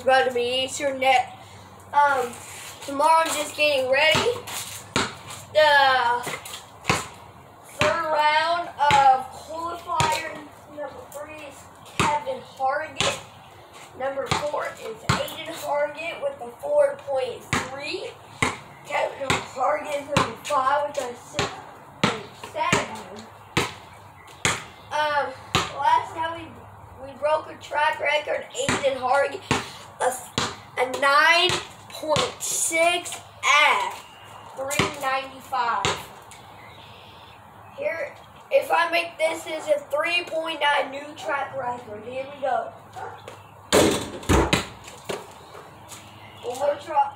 about to be Easter. Tomorrow I'm just getting ready. The third round of qualifier. Number 3 is Kevin Hargett. Number 4 is Aiden Hargett with a 4.3. Kevin Hargett is number 5 with a 6.7. Last time we broke a track record. Aiden Hargett a 9.6 at 395. Here, if I make this is a 3.9 new track record. Here we go. One more try.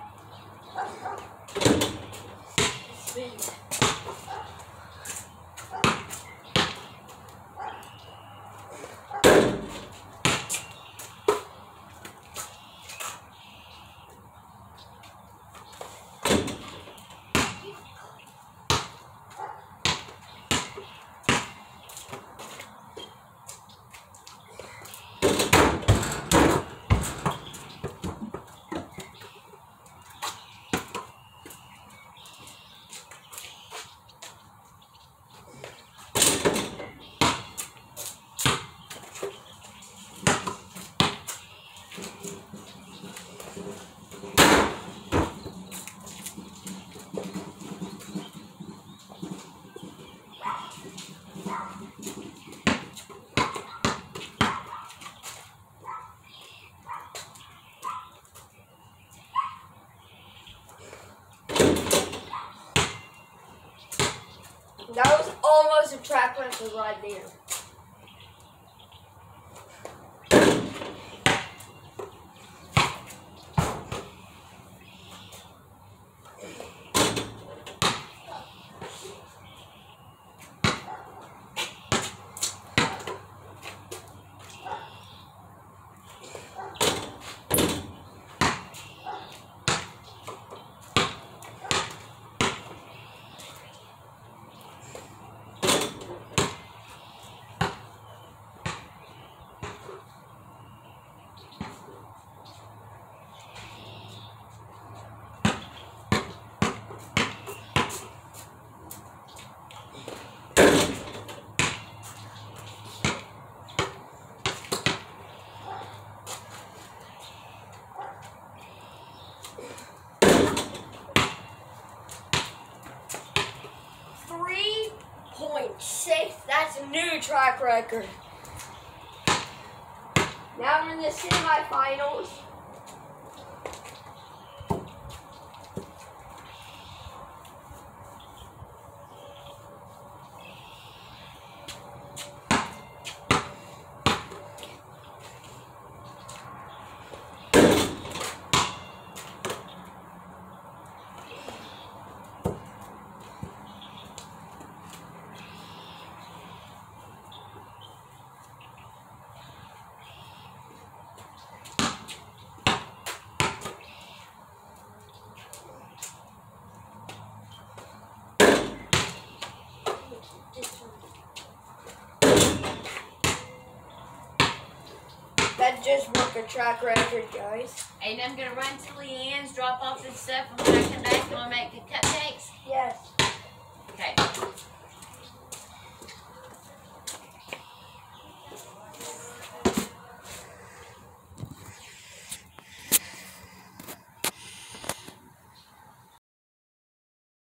Speed. That was almost a track record right there. That's a new track record. Now we're in the semifinals. That just broke a track record, guys. And I'm going to run to Leanne's, drop off this stuff, and when I come back, I'm going to make a cut.